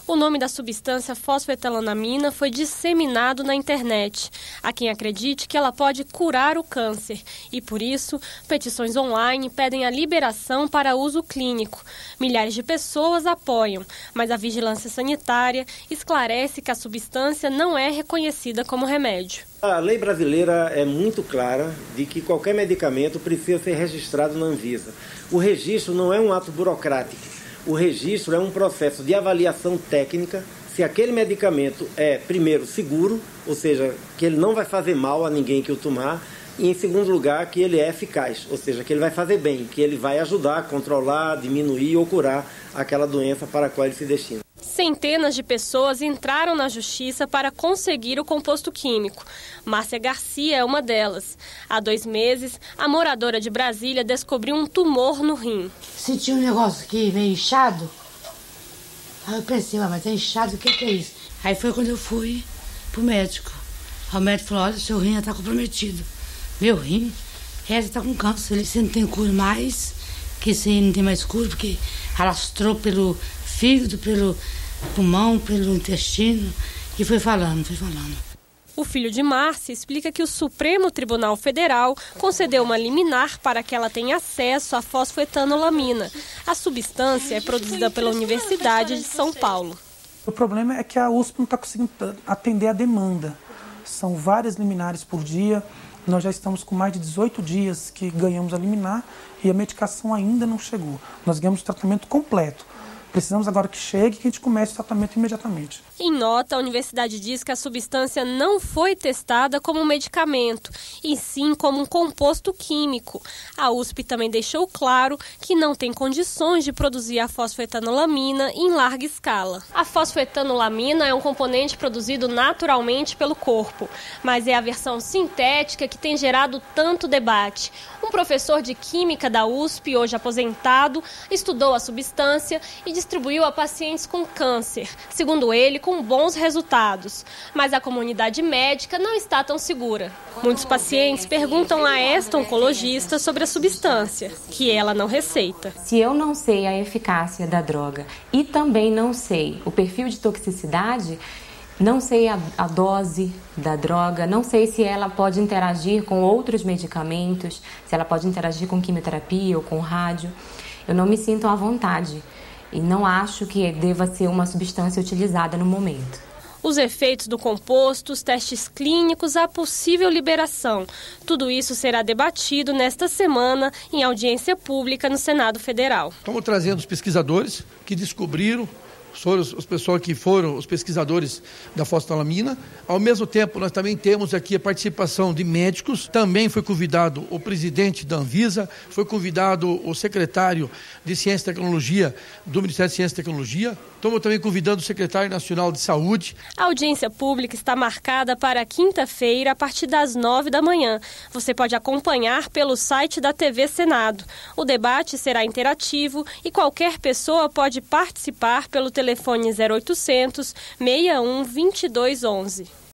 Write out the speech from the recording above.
O nome da substância fosfetanolamina foi disseminado na internet. Há quem acredite que ela pode curar o câncer e, por isso, petições online pedem a liberação para uso clínico. Milhares de pessoas apoiam, mas a vigilância sanitária esclarece que a substância não é reconhecida como remédio. A lei brasileira é muito clara de que qualquer medicamento precisa ser registrado na Anvisa. O registro não é um ato burocrático. O registro é um processo de avaliação técnica se aquele medicamento é, primeiro, seguro, ou seja, que ele não vai fazer mal a ninguém que o tomar, e, em segundo lugar, que ele é eficaz, ou seja, que ele vai fazer bem, que ele vai ajudar a controlar, diminuir ou curar aquela doença para a qual ele se destina. Centenas de pessoas entraram na justiça para conseguir o composto químico. Márcia Garcia é uma delas. Há 2 meses, a moradora de Brasília descobriu um tumor no rim. Senti um negócio aqui meio inchado. Aí eu pensei, mas é inchado, o que é isso? Aí foi quando eu fui pro médico. Aí o médico falou, olha, seu rim já está comprometido. Meu rim? Você está com câncer. Você não tem cura mais, que você não tem mais cura, porque alastrou pelo fígado, pelo pulmão, pelo intestino, e foi falando. O filho de Márcia explica que o Supremo Tribunal Federal concedeu uma liminar para que ela tenha acesso à fosfetanolamina. A substância é produzida pela Universidade de São Paulo. O problema é que a USP não está conseguindo atender a demanda. São várias liminares por dia. Nós já estamos com mais de 18 dias que ganhamos a liminar e a medicação ainda não chegou. Nós ganhamos o tratamento completo. Precisamos agora que chegue e que a gente comece o tratamento imediatamente. Em nota, a universidade diz que a substância não foi testada como um medicamento, e sim como um composto químico. A USP também deixou claro que não tem condições de produzir a fosfetanolamina em larga escala. A fosfetanolamina é um componente produzido naturalmente pelo corpo, mas é a versão sintética que tem gerado tanto debate. Um professor de química da USP, hoje aposentado, estudou a substância e distribuiu a pacientes com câncer. Segundo ele, com bons resultados. Mas a comunidade médica não está tão segura. Muitos pacientes perguntam a esta oncologista sobre a substância, que ela não receita. Se eu não sei a eficácia da droga e também não sei o perfil de toxicidade, não sei a dose da droga, não sei se ela pode interagir com outros medicamentos, se ela pode interagir com quimioterapia ou com rádio, eu não me sinto à vontade. E não acho que deva ser uma substância utilizada no momento. Os efeitos do composto, os testes clínicos, a possível liberação. Tudo isso será debatido nesta semana em audiência pública no Senado Federal. Estamos trazendo os pesquisadores que descobriram, os pesquisadores da fosfetanolamina. Ao mesmo tempo, nós também temos aqui a participação de médicos. Também foi convidado o presidente da Anvisa, foi convidado o secretário de Ciência e Tecnologia do Ministério de Ciência e Tecnologia. Estamos também convidando o secretário nacional de Saúde. A audiência pública está marcada para quinta-feira, a partir das 9 da manhã. Você pode acompanhar pelo site da TV Senado. O debate será interativo e qualquer pessoa pode participar pelo telefone 0800 61 22 11.